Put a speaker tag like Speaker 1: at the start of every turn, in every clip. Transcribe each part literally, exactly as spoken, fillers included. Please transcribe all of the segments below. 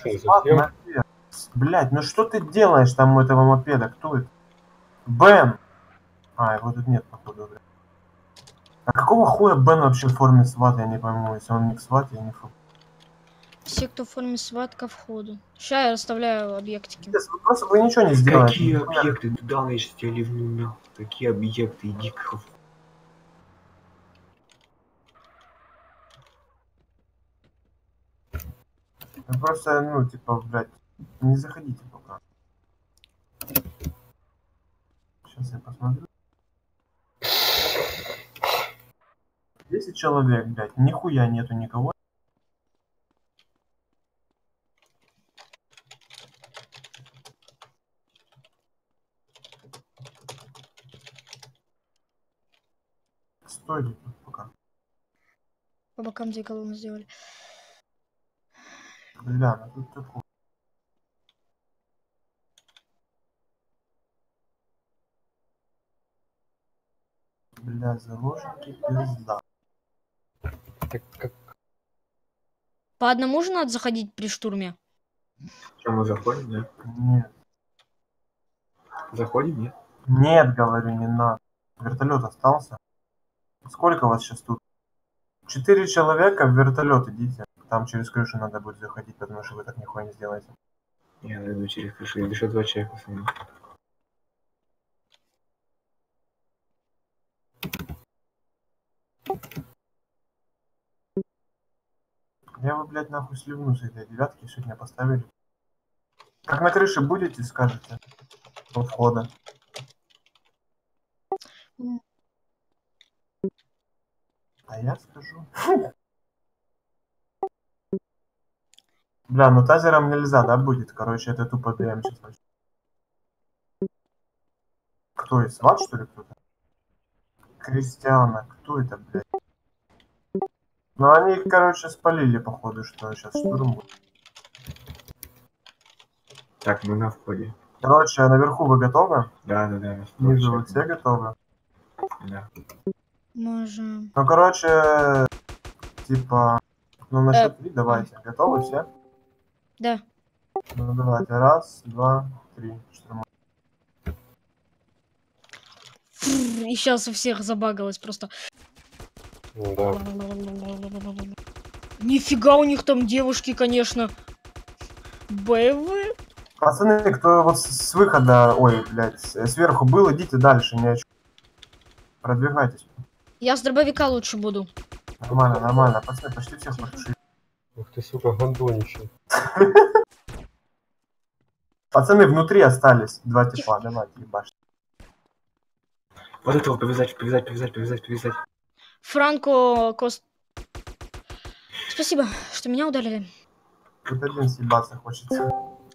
Speaker 1: машину затем.
Speaker 2: Блять, ну что ты делаешь там у этого мопеда? Кто это? Бен! А, его тут нет, походу, блядь. А какого хуя Бен вообще в форме сват, я не пойму. Если он не к сват, я не фу.
Speaker 3: Все, кто в форме сват, ко входу. Сейчас я расставляю объектики.
Speaker 2: Вы просто вы ничего не сделаете.
Speaker 4: Какие объекты? Туда я сейчас тебя ливну нахуй. Какие объекты? Иди к...
Speaker 2: Вы просто, ну, типа, блядь, не заходите пока. Сейчас я посмотрю. десять человек, блядь, нихуя нету никого. Стойте тут пока.
Speaker 3: По бокам две колонны сделали.
Speaker 2: Бля, ну тут такое. Бля, заложники пизда.
Speaker 1: Так, как...
Speaker 3: По одному же надо заходить при штурме?
Speaker 4: Что, мы заходим, да?
Speaker 2: Нет.
Speaker 4: Заходим, нет?
Speaker 2: Нет, говорю, не надо. Вертолет остался. Сколько вас сейчас тут? Четыре человека в вертолет идите. Там через крышу надо будет заходить, потому что вы так нихуя не сделаете.
Speaker 4: Я найду через крышу. Еще два человека со мной.
Speaker 2: Я вы, блядь, нахуй сливну с этой девятки, сегодня поставили. Как на крыше будете, скажете. У входа. А я скажу. Бля, ну тазером нельзя, да, будет? Короче, это тупо ДМ сейчас вообще. Кто есть? Сват, что ли, кто-то? Кристиана. Кто это, блядь? Ну, они, короче, спалили, походу, что сейчас штурм будет.
Speaker 4: Так, мы на входе.
Speaker 2: Короче, наверху вы готовы?
Speaker 4: Да, да, да.
Speaker 2: Внизу вы все готовы?
Speaker 4: Да.
Speaker 3: Можем.
Speaker 2: Ну, короче, типа, ну, на счет
Speaker 3: Э,
Speaker 2: три давайте. Готовы все?
Speaker 3: Да.
Speaker 2: Ну, давайте. Раз, два, три. Штурм.
Speaker 3: И сейчас у всех забагалось просто.
Speaker 1: Ну, да.
Speaker 3: Нифига у них там девушки, конечно. Боевые.
Speaker 2: Пацаны, кто вот с, с выхода, ой, блядь, сверху был, идите дальше, не о чем. Продвигайтесь.
Speaker 3: Я с дробовика лучше буду.
Speaker 2: Нормально, нормально. Пацаны, почти всех потушили.
Speaker 1: Ух ты, сука, гандонище.
Speaker 2: Пацаны, внутри остались два типа, давайте, ебашь.
Speaker 4: Вот этого повязать, повязать, повязать, повязать, повязать.
Speaker 3: Франко Кост. Спасибо, что меня удалили.
Speaker 2: Тут один съебаться хочется.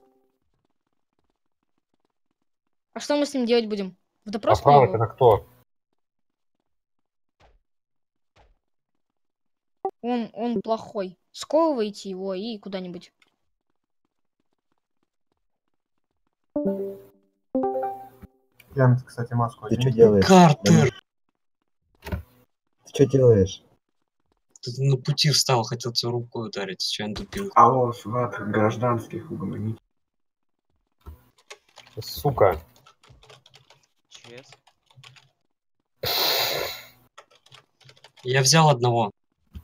Speaker 3: А что мы с ним делать будем? В
Speaker 1: А
Speaker 3: допрос
Speaker 1: Франк
Speaker 3: его?
Speaker 1: это кто?
Speaker 3: Он, он плохой. Сковывайте его и куда-нибудь.
Speaker 2: Я, кстати, маску
Speaker 5: Ты
Speaker 2: одень.
Speaker 5: что делаешь?
Speaker 6: Картер!
Speaker 5: Ты что делаешь?
Speaker 6: Ты на пути встал, хотел тебя рукой ударить, что я тупил.
Speaker 4: Алло, сват, гражданских угомонить.
Speaker 1: Сука.
Speaker 7: Чес.
Speaker 6: Я взял одного.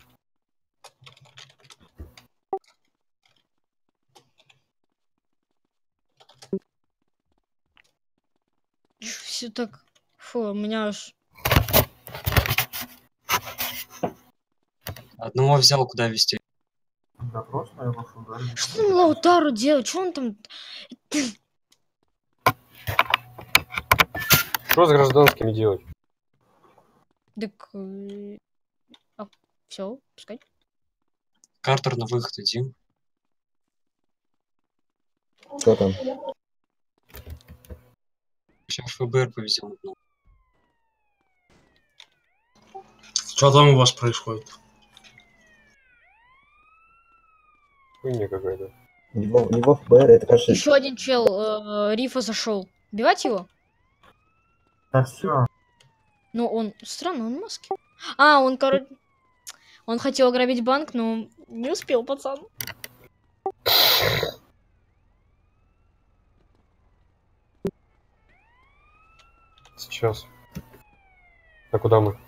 Speaker 3: Все так. Фу, у меня аж.
Speaker 6: Одного взял, куда везти.
Speaker 2: Допрос на его ударили.
Speaker 3: Что там Лаутару делать? Что он там?
Speaker 1: Что с гражданскими делать?
Speaker 3: Так. э, А, все, пускай.
Speaker 6: Картер на выход иди.
Speaker 5: Что там?
Speaker 6: Сейчас ФБР повезем.
Speaker 8: Что там у вас происходит?
Speaker 1: Хуйня какая-то.
Speaker 5: У него, у него ФБР, это кажется...
Speaker 3: Еще один чел э, Рифа зашел. Убивать его?
Speaker 2: Да все.
Speaker 3: Ну, он. Странно, он в маске. А, он, короче. Он хотел ограбить банк, но не успел, пацан.
Speaker 1: Сейчас. А куда мы?